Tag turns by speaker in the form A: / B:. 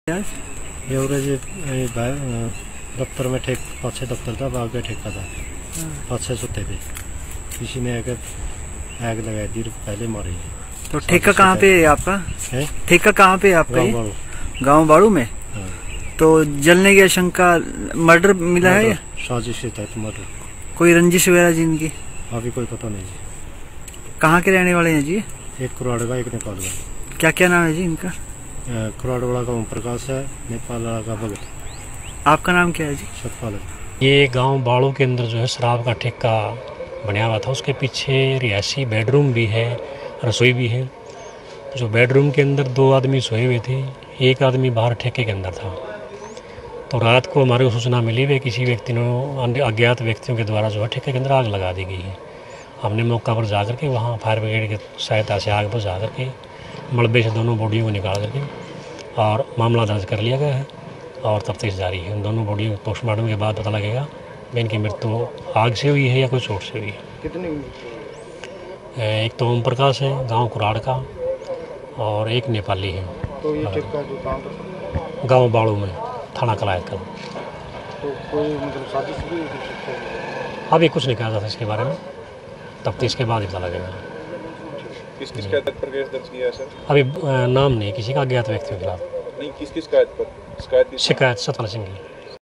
A: एवढं जे दफ्तर में ठेक पाछे दफ्तर था, आगे ठेका था, पाछे सुते थे, किसी ने आग लगाई दी, पहले मरे।
B: तो ठेका कहाँ पे है आपका? ठेका कहाँ पे है आपका? गाँव बाड़ू में। हाँ। तो जलने की आशंका, मर्डर मिला है?
A: साजिश के तहत मर्डर।
B: कोई रंजिश वगैरह जिनकी
A: अभी कोई पता नहीं जी।
B: कहाँ के रहने वाले हैं जी?
A: एक कुराड़ का, एक नेपाल का।
B: क्या क्या नाम है जी इनका?
A: कुराड़ वाला का ओम प्रकाश है, नेपाल वाला का भगत।
B: आपका नाम क्या है जी?
A: सतपाल।
C: ये गांव बाड़ू के अंदर जो है शराब का ठेका बनाया हुआ था, उसके पीछे रिहायशी बेडरूम भी है, रसोई भी है। जो बेडरूम के अंदर 2 आदमी सोए हुए थे, एक आदमी बाहर ठेके के अंदर था। तो रात को हमारे को सूचना मिली वे किसी व्यक्ति ने, अज्ञात व्यक्तियों के द्वारा जो है ठेके के अंदर आग लगा दी गई है। हमने मौका पर जा करके वहाँ फायर ब्रिगेड की सहायता से आग बुझा करके मलबे से दोनों बॉडियों को निकाल करके और मामला दर्ज कर लिया गया है और तफ्तीश जारी है। दोनों बॉडी पोस्टमार्टम के बाद पता लगेगा इनकी मृत्यु आग से हुई है या कोई चोट से हुई है।
B: कितनी?
C: एक तो ओम प्रकाश है गांव कुराड़ का और एक नेपाली है।
B: तो ये ठेका जो कहाँ पर?
C: गांव बाड़ू में, थाना कलायत का।
B: तो कोई मतलब साजिश भी
C: अभी कुछ नहीं कहा जाता इसके बारे में, तफ्तीश के बाद ही पता लगेगा।
D: किस किस शिकायत पर केस दर्ज किया है सर?
C: अभी नाम नहीं किसी का, अज्ञात व्यक्तियों के खिलाफ।
D: नहीं, किस किस शिकायत पर? शिकायत
C: सतपाल सिंह की।